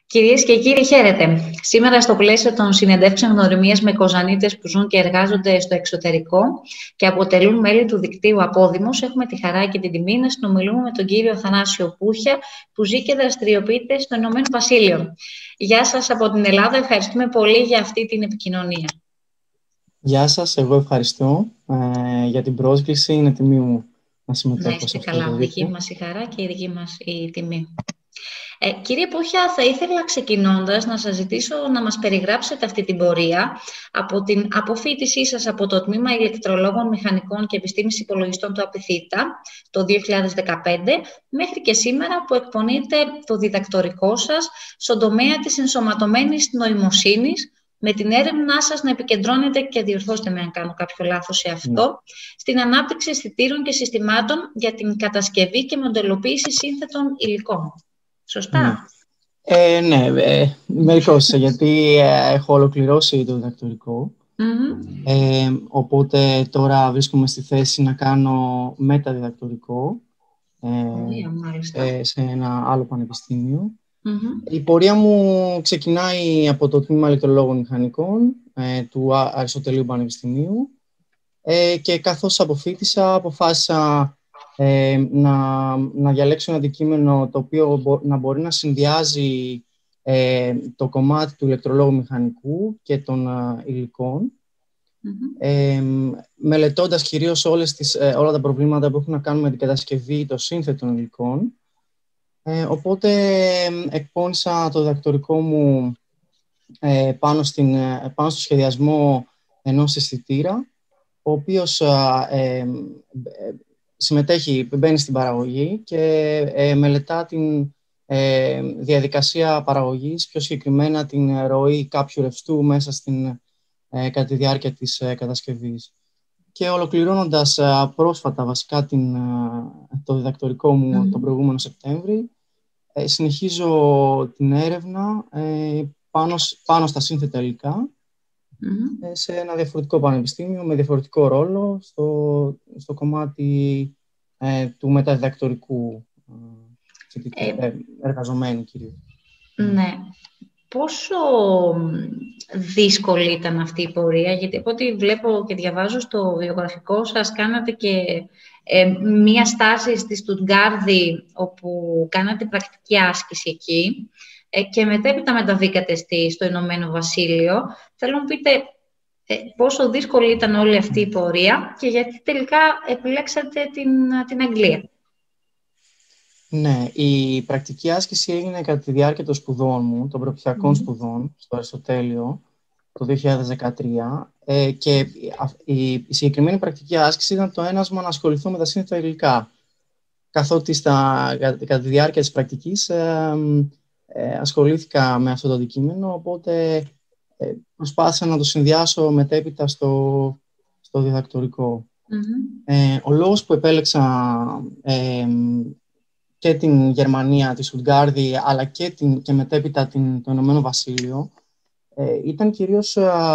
Κυρίες και κύριοι, χαίρετε. Σήμερα, στο πλαίσιο των συνεντεύξεων γνωριμίας με κοζανίτες που ζουν και εργάζονται στο εξωτερικό και αποτελούν μέλη του δικτύου Απόδημος, έχουμε τη χαρά και την τιμή να συνομιλούμε με τον κύριο Θανάσιο Πούχια, που ζει και δραστηριοποιείται στο Ηνωμένο Βασίλειο. Γεια σας από την Ελλάδα. Ευχαριστούμε πολύ για αυτή την επικοινωνία. Γεια σας, εγώ ευχαριστώ για την πρόσκληση. Είναι τιμή μου να συμμετέχω. Να είστε καλά. Δική μας η χαρά και η δική μας η τιμή. Κύριε Πούχια, θα ήθελα ξεκινώντας να σας ζητήσω να μας περιγράψετε αυτή την πορεία από την αποφοίτησή σας από το Τμήμα Ηλεκτρολόγων Μηχανικών και Επιστήμης Υπολογιστών του ΑΠΙΘΙΤΑ το 2015 μέχρι και σήμερα που εκπονείτε το διδακτορικό σας στον τομέα της ενσωματωμένης νοημοσύνης, με την έρευνά σας να επικεντρώνετε, και διορθώστε με αν κάνω κάποιο λάθος σε αυτό, στην ανάπτυξη αισθητήρων και συστημάτων για την κατασκευή και μοντελοποίηση σύνθετων υλικών. Σωστά? Ναι, μερικώς, γιατί έχω ολοκληρώσει το διδακτορικό. Οπότε τώρα βρίσκομαι στη θέση να κάνω μεταδιδακτορικό σε ένα άλλο πανεπιστήμιο. Η πορεία μου ξεκινάει από το Τμήμα Ηλεκτρολόγων Μηχανικών του Αριστοτελείου Πανεπιστημίου και καθώς αποφοίτησα, αποφάσισα να διαλέξω ένα αντικείμενο το οποίο να μπορεί να συνδυάζει το κομμάτι του ηλεκτρολόγου μηχανικού και των υλικών, μελετώντας κυρίως όλα τα προβλήματα που έχουν να κάνουν με την κατασκευή των σύνθετων υλικών. Οπότε εκπώνησα το διδακτορικό μου πάνω στο σχεδιασμό ενός αισθητήρα, ο οποίος μπαίνει στην παραγωγή και μελετά την διαδικασία παραγωγής, πιο συγκεκριμένα την ροή κάποιου ρευστού μέσα κατά τη διάρκεια της κατασκευής. Και ολοκληρώνοντας πρόσφατα βασικά το διδακτορικό μου τον προηγούμενο Σεπτέμβρη, συνεχίζω την έρευνα πάνω στα σύνθετα υλικά σε ένα διαφορετικό πανεπιστήμιο με διαφορετικό ρόλο στο κομμάτι του μεταδιδακτορικού εργαζομένου κυρίως. Ναι. Πόσο δύσκολη ήταν αυτή η πορεία, γιατί από ό,τι βλέπω και διαβάζω στο βιογραφικό σας, κάνατε και μία στάση στη Στουτγκάρδη, όπου κάνατε πρακτική άσκηση εκεί και μετέπειτα μεταβήκατε στο Ηνωμένο Βασίλειο. Θέλω να μου πείτε πόσο δύσκολη ήταν όλη αυτή η πορεία και γιατί τελικά επιλέξατε την Αγγλία. Ναι, η πρακτική άσκηση έγινε κατά τη διάρκεια των σπουδών μου, των προπτυχιακών σπουδών στο Αριστοτέλειο το 2013 και η συγκεκριμένη πρακτική άσκηση ήταν το ένασμα να ασχοληθώ με τα σύνθετα υλικά, καθότι κατά τη διάρκεια της πρακτικής ασχολήθηκα με αυτό το αντικείμενο, οπότε προσπάθησα να το συνδυάσω μετέπειτα στο διδακτορικό. Ο λόγος που επέλεξα και την Γερμανία, τη Στουτγκάρδη, αλλά και μετέπειτα το Ηνωμένο Βασίλειο, ήταν κυρίως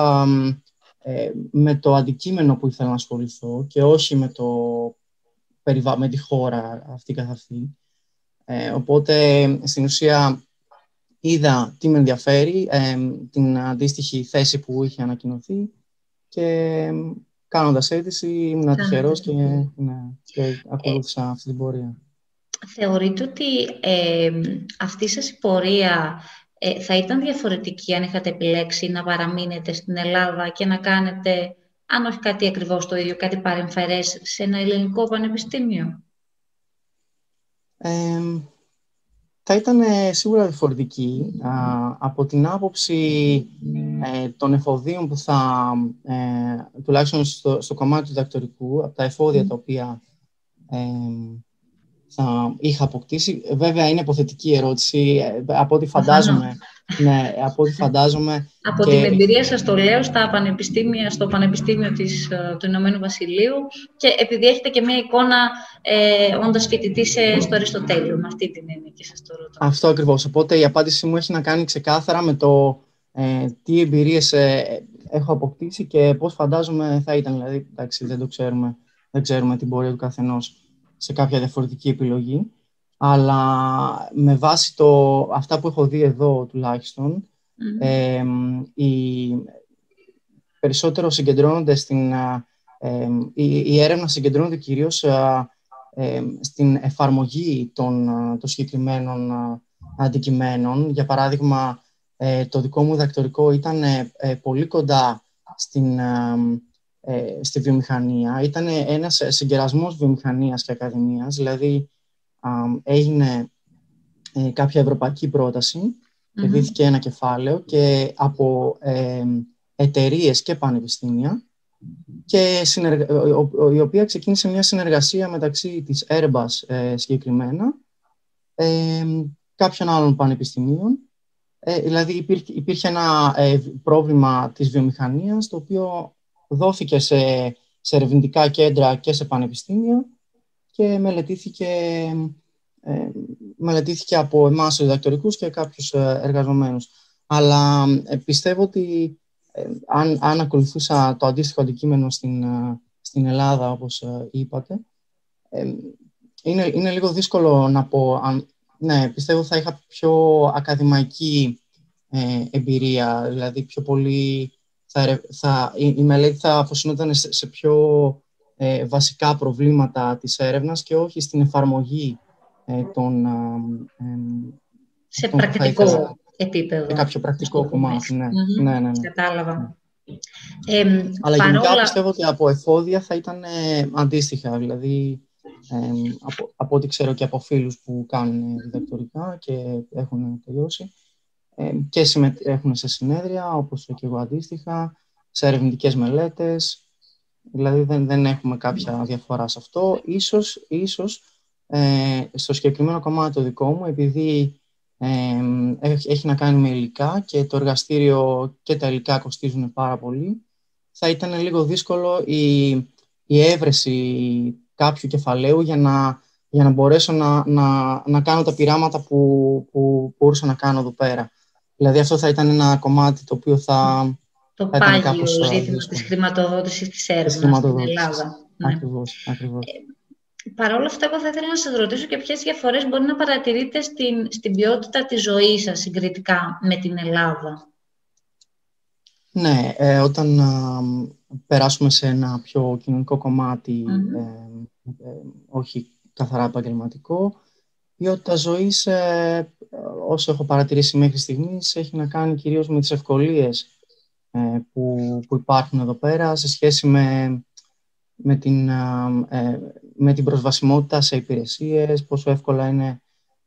με το αντικείμενο που ήθελα να ασχοληθώ και όχι με τη χώρα αυτή καθ' αυτή. Οπότε, στην ουσία, είδα τι με ενδιαφέρει, την αντίστοιχη θέση που είχε ανακοινωθεί και κάνοντας αίτηση ήμουν τυχερός και ακολούθησα αυτή την πορεία. Θεωρείτε ότι αυτή σας η πορεία θα ήταν διαφορετική αν είχατε επιλέξει να παραμείνετε στην Ελλάδα και να κάνετε, αν όχι κάτι ακριβώς το ίδιο, κάτι παρεμφερές σε ένα ελληνικό πανεπιστήμιο? Θα ήταν σίγουρα διαφορετική από την άποψη των εφοδίων που τουλάχιστον στο κομμάτι του διδακτορικού, από τα εφόδια τα οποία θα είχα αποκτήσει. Βέβαια, είναι υποθετική ερώτηση, από ό,τι φαντάζομαι. Ναι, από ό,τι φαντάζομαι. Από την εμπειρία σας το λέω στο Πανεπιστήμιο του Ηνωμένου Βασιλείου και επειδή έχετε και μια εικόνα όντας φοιτητής στο Αριστοτέλειο, με αυτή την έννοια και σας το ρωτώ. Αυτό ακριβώς. Οπότε η απάντησή μου έχει να κάνει ξεκάθαρα με το τι εμπειρίες έχω αποκτήσει και πώς φαντάζομαι θα ήταν. Δηλαδή, εντάξει, δεν ξέρουμε την πορεία του καθενός σε κάποια διαφορετική επιλογή. αλλά με βάση αυτά που έχω δει εδώ τουλάχιστον, περισσότερο συγκεντρώνονται η έρευνα συγκεντρώνεται κυρίως στην εφαρμογή των συγκεκριμένων αντικειμένων. Για παράδειγμα, το δικό μου διδακτορικό ήταν πολύ κοντά στη βιομηχανία. Ήταν ένας συγκερασμός βιομηχανίας και ακαδημίας, δηλαδή έγινε κάποια ευρωπαϊκή πρόταση, δόθηκε ένα κεφάλαιο και από εταιρείες και πανεπιστήμια, και η οποία ξεκίνησε μια συνεργασία μεταξύ της Airbus συγκεκριμένα, κάποιων άλλων πανεπιστημίων. Δηλαδή υπήρχε ένα πρόβλημα της βιομηχανίας, το οποίο δόθηκε σε ερευνητικά κέντρα και σε πανεπιστήμια και μελετήθηκε από εμάς τους διδακτορικούς και κάποιους εργαζομένους. Αλλά πιστεύω ότι αν ακολουθούσα το αντίστοιχο αντικείμενο στην Ελλάδα, όπως είπατε, είναι λίγο δύσκολο να πω. Ναι, πιστεύω θα είχα πιο ακαδημαϊκή εμπειρία, δηλαδή πιο πολύ η μελέτη θα αφοσινόταν σε πιο βασικά προβλήματα της έρευνας και όχι στην εφαρμογή σε πρακτικό επίπεδο. Σε κάποιο πρακτικό κομμάτι, ναι. Κατάλαβα. Αλλά γενικά πιστεύω ότι από εφόδια θα ήταν αντίστοιχα, δηλαδή από ό,τι ξέρω και από φίλους που κάνουν διδακτορικά και έχουν τελειώσει και συμμετέχουν σε συνέδρια, όπως και εγώ αντίστοιχα, σε ερευνητικές μελέτες, δηλαδή δεν έχουμε κάποια διαφορά σε αυτό. Ίσως στο συγκεκριμένο κομμάτι το δικό μου, επειδή έχει να κάνει με υλικά και το εργαστήριο και τα υλικά κοστίζουν πάρα πολύ, θα ήταν λίγο δύσκολο η έβρεση κάποιου κεφαλαίου για να μπορέσω να κάνω τα πειράματα που μπορούσα να κάνω εδώ πέρα. Δηλαδή αυτό θα ήταν ένα κομμάτι το οποίο το πάγιο ζήτημα της χρηματοδότησης της έρευνας στην Ελλάδα. Ακριβώς. Παρ' όλα αυτά, εγώ θα ήθελα να σας ρωτήσω και ποιες διαφορές μπορεί να παρατηρείτε στην ποιότητα της ζωής σας συγκριτικά με την Ελλάδα. Ναι, όταν περάσουμε σε ένα πιο κοινωνικό κομμάτι, όχι καθαρά επαγγελματικό, η ποιότητα ζωής, όσο έχω παρατηρήσει μέχρι στιγμής, έχει να κάνει κυρίως με τις ευκολίες που υπάρχουν εδώ πέρα σε σχέση με την προσβασιμότητα σε υπηρεσίες, πόσο εύκολα είναι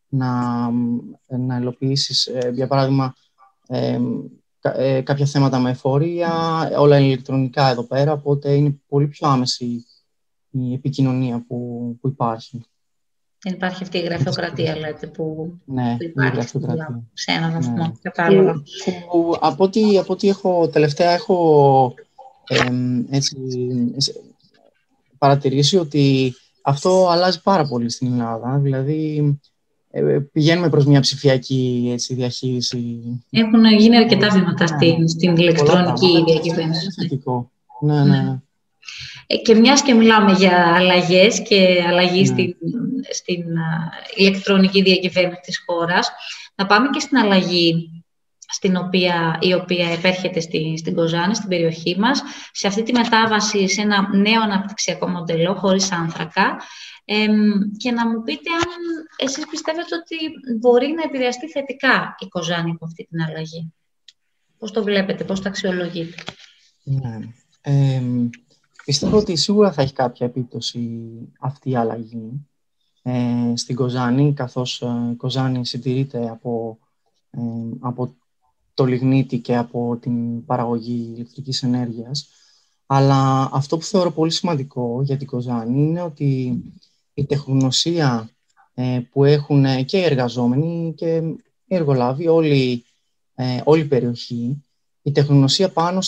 να υλοποιήσεις, για παράδειγμα, κάποια θέματα με εφορία, όλα είναι ηλεκτρονικά εδώ πέρα, οπότε είναι πολύ πιο άμεση η επικοινωνία που υπάρχει. Δεν υπάρχει αυτή η γραφειοκρατία, λέτε, που υπάρχει σε έναν βαθμό. Ναι. Κατάλαβα. Από ό,τι τελευταία έχω παρατηρήσει ότι αυτό αλλάζει πάρα πολύ στην Ελλάδα. Δηλαδή, πηγαίνουμε προς μια ψηφιακή διαχείριση. Έχουν γίνει αρκετά βήματα στην ηλεκτρονική διακυβέρνηση. Ναι. Και μιας και μιλάμε για αλλαγές και αλλαγή στην ηλεκτρονική διακυβέρνηση της χώρας, να πάμε και στην αλλαγή η οποία επέρχεται στην Κοζάνη, στην περιοχή μας, σε αυτή τη μετάβαση σε ένα νέο αναπτυξιακό μοντέλο, χωρίς άνθρακα, και να μου πείτε αν εσείς πιστεύετε ότι μπορεί να επηρεαστεί θετικά η Κοζάνη από αυτή την αλλαγή. Πώς το βλέπετε, πώς το αξιολογείτε? Ναι. Πιστεύω ότι σίγουρα θα έχει κάποια επίπτωση αυτή η αλλαγή στην Κοζάνη, καθώς η Κοζάνη συντηρείται από το λιγνίτη και από την παραγωγή ηλεκτρικής ενέργειας. Αλλά αυτό που θεωρώ πολύ σημαντικό για την Κοζάνη είναι ότι η τεχνογνωσία που έχουν και οι εργαζόμενοι και οι εργολάβοι, όλη η περιοχή, η τεχνογνωσία πάνω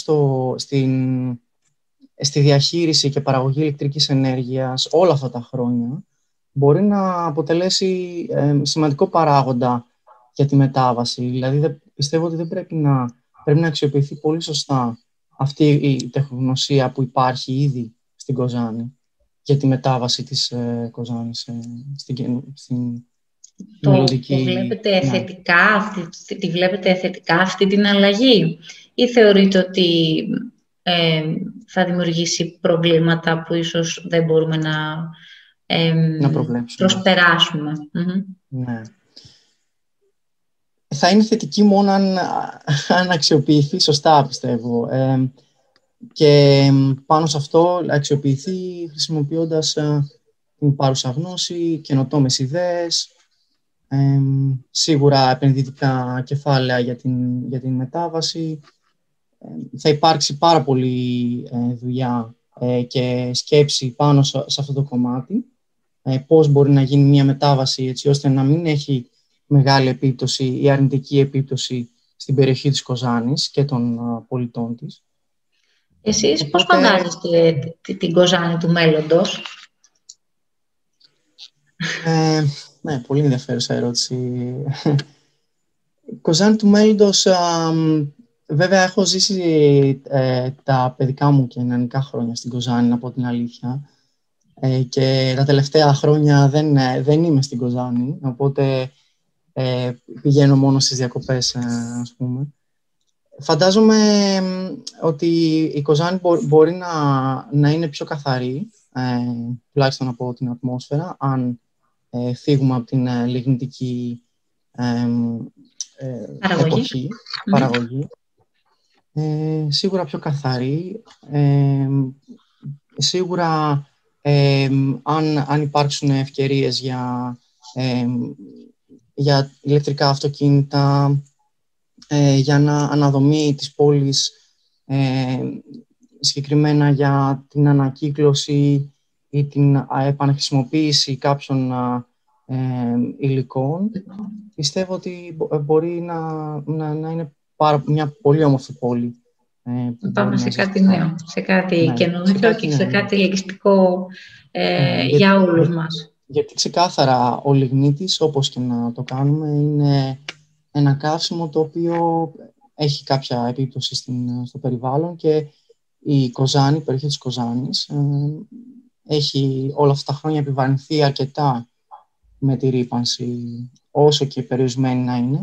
στη διαχείριση και παραγωγή ηλεκτρικής ενέργειας όλα αυτά τα χρόνια μπορεί να αποτελέσει σημαντικό παράγοντα για τη μετάβαση. Δηλαδή, πιστεύω ότι πρέπει να αξιοποιηθεί πολύ σωστά αυτή η τεχνογνωσία που υπάρχει ήδη στην Κοζάνη για τη μετάβαση της Κοζάνης Το βλέπετε θετικά, τη βλέπετε θετικά αυτή την αλλαγή, ή θεωρείτε ότι θα δημιουργήσει προβλήματα που ίσως δεν μπορούμε να προσπεράσουμε? Ναι. Θα είναι θετική μόνο αν αξιοποιηθεί σωστά, πιστεύω. Και πάνω σε αυτό αξιοποιηθεί χρησιμοποιώντας την παρούσα γνώση, καινοτόμες ιδέες, σίγουρα επενδυτικά κεφάλαια για την μετάβαση. Θα υπάρξει πάρα πολύ δουλειά και σκέψη πάνω σε αυτό το κομμάτι. Πώς μπορεί να γίνει μια μετάβαση έτσι ώστε να μην έχει μεγάλη επίπτωση ή αρνητική επίπτωση στην περιοχή της Κοζάνης και των πολιτών της. Εσείς πώς φαντάζεστε την Κοζάνη του μέλλοντος? Ναι, πολύ ενδιαφέρουσα ερώτηση. Η Κοζάνη του μέλλοντος, βέβαια έχω ζήσει τα παιδικά μου και νεανικά χρόνια στην Κοζάνη, να πω την αλήθεια. Και τα τελευταία χρόνια δεν είμαι στην Κοζάνη, οπότε πηγαίνω μόνο στις διακοπές, ας πούμε. Φαντάζομαι ότι η Κοζάνη μπορεί να είναι πιο καθαρή, τουλάχιστον από την ατμόσφαιρα, αν φύγουμε από την λιγνητική παραγωγή. Σίγουρα πιο καθαρή. Σίγουρα αν υπάρξουν ευκαιρίες για ηλεκτρικά αυτοκίνητα, για να αναδομή της πόλης, συγκεκριμένα για την ανακύκλωση ή την επαναχρησιμοποίηση κάποιων υλικών, πιστεύω ότι μπορεί να είναι μια πολύ όμορφη πόλη. Πάμε σε κάτι νέο, σε κάτι καινούριο και σε κάτι ελκυστικό για όλους μας. Γιατί ξεκάθαρα ο λιγνίτης, όπως και να το κάνουμε, είναι ένα καύσιμο το οποίο έχει κάποια επίπτωση στο περιβάλλον, και η Κοζάνη, η περιοχή της Κοζάνης, έχει όλα αυτά τα χρόνια επιβαρυνθεί αρκετά με τη ρύπανση, όσο και περιορισμένη να είναι,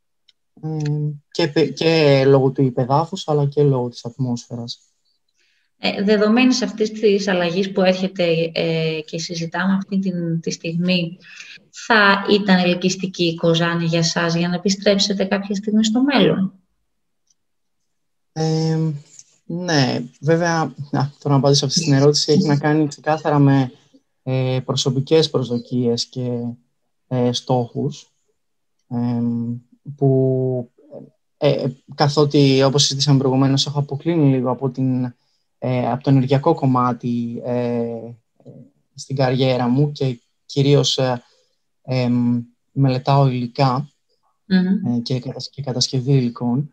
και λόγω του υπεδάφους, αλλά και λόγω της ατμόσφαιρας. Δεδομένης αυτής της αλλαγής που έρχεται και συζητάμε αυτή τη στιγμή, θα ήταν ελκυστική η Κοζάνη για σας για να επιστρέψετε κάποια στιγμή στο μέλλον? Ναι, βέβαια, τώρα να απαντήσω αυτή την ερώτηση, έχει να κάνει ξεκάθαρα με προσωπικές προσδοκίες και στόχους, που καθότι, όπως συζητήσαμε προηγουμένως, έχω αποκλίνει λίγο από το ενεργειακό κομμάτι στην καριέρα μου και κυρίως μελετάω υλικά και κατασκευή υλικών.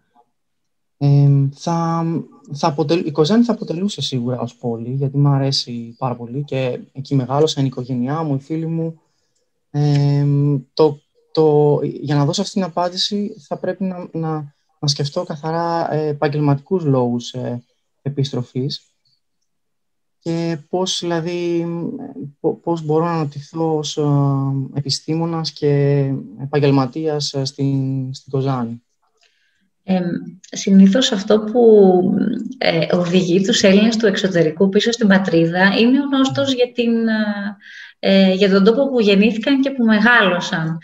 Η Κοζάνη θα αποτελούσε σίγουρα ως πόλη, γιατί μου αρέσει πάρα πολύ και εκεί μεγάλωσα, είναι η οικογένειά μου, οι φίλοι μου. Για να δώσω αυτή την απάντηση θα πρέπει να σκεφτώ καθαρά επαγγελματικούς λόγους επιστροφής και πώς μπορώ να αναπτυχθώ ως επιστήμονας και επαγγελματίας στην Κοζάνη. Συνήθως αυτό που οδηγεί τους Έλληνες του εξωτερικού πίσω στην πατρίδα είναι ο νόστος για τον τόπο που γεννήθηκαν και που μεγάλωσαν.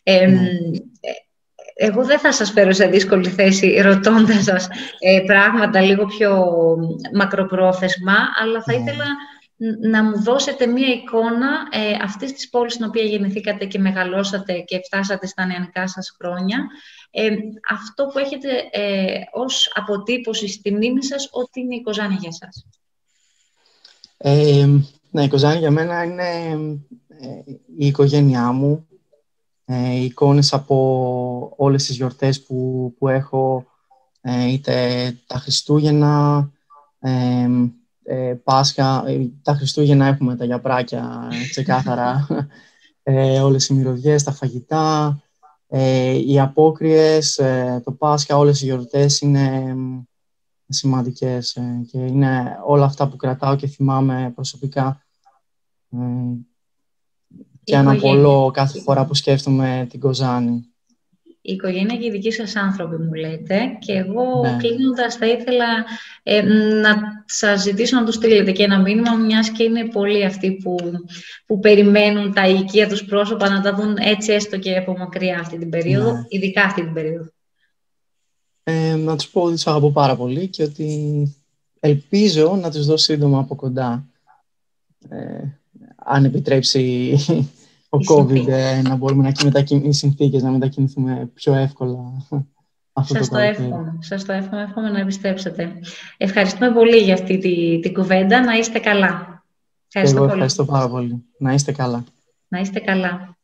Εγώ δεν θα σας φέρω σε δύσκολη θέση ρωτώντας σας πράγματα λίγο πιο μακροπρόθεσμα, αλλά θα ήθελα να μου δώσετε μία εικόνα αυτής της πόλης στην οποία γεννηθήκατε και μεγαλώσατε και φτάσατε στα νεανικά σας χρόνια. Αυτό που έχετε ως αποτύπωση στη μνήμη σας ότι είναι η Κοζάνη για σας. Ναι, η Κοζάνη για μένα είναι η οικογένειά μου. Οι εικόνες από όλες τις γιορτές που έχω, είτε τα Χριστούγεννα, Πάσχα, τα Χριστούγεννα έχουμε τα γιαπράκια ξεκάθαρα, όλες οι μυρωδιές, τα φαγητά, οι απόκριες, το Πάσχα, όλες οι γιορτές είναι σημαντικές και είναι όλα αυτά που κρατάω και θυμάμαι προσωπικά. και αναπολώ κάθε φορά που σκέφτομαι την Κοζάνη. Η οικογένεια και οι δικοί σας άνθρωποι μου λέτε, και εγώ κλείνοντας θα ήθελα να σας ζητήσω να τους στείλετε και ένα μήνυμα, μιας και είναι πολλοί αυτοί που περιμένουν τα οικεία τους πρόσωπα να τα δουν έτσι έστω και από μακριά αυτή την περίοδο, ειδικά αυτή την περίοδο. Να τους πω ότι τους αγαπώ πάρα πολύ και ότι ελπίζω να τους δω σύντομα από κοντά, αν επιτρέψει ο COVID, να μπορούμε οι συνθήκες να μετακινηθούμε πιο εύκολα. Σας το εύχομαι να επιστρέψετε. Ευχαριστούμε πολύ για αυτή την κουβέντα. Να είστε καλά. Εγώ ευχαριστώ πάρα πολύ. Να είστε καλά. Να είστε καλά.